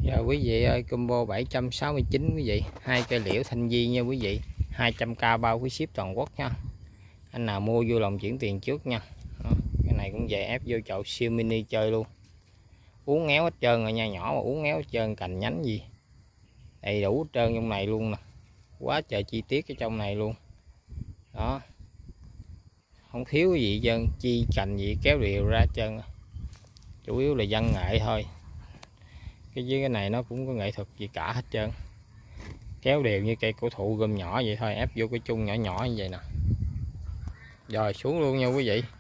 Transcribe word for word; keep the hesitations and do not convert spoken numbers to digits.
Giờ quý vị ơi, combo bảy trăm sáu mươi chín quý vị, hai cây liễu Thanh Di nha quý vị, hai trăm k bao phí ship toàn quốc nha. Anh nào mua vui lòng chuyển tiền trước nha. Đó, cái này cũng về ép vô chậu siêu mini chơi luôn. Uốn ngéo hết trơn rồi nha, nhỏ mà uốn ngéo hết trơn, cành nhánh gì đầy đủ hết trơn trong này luôn nè. Quá trời chi tiết ở trong này luôn. Đó. Không thiếu cái gì hết trơn, chi cành gì kéo đều ra hết trơn. Chủ yếu là văn nghệ thôi. Cái dưới cái này nó cũng có nghệ thuật gì cả hết trơn, kéo đều như cây cổ thụ gom nhỏ vậy thôi, ép vô cái chung nhỏ nhỏ như vậy nè. Rồi xuống luôn nha quý vị.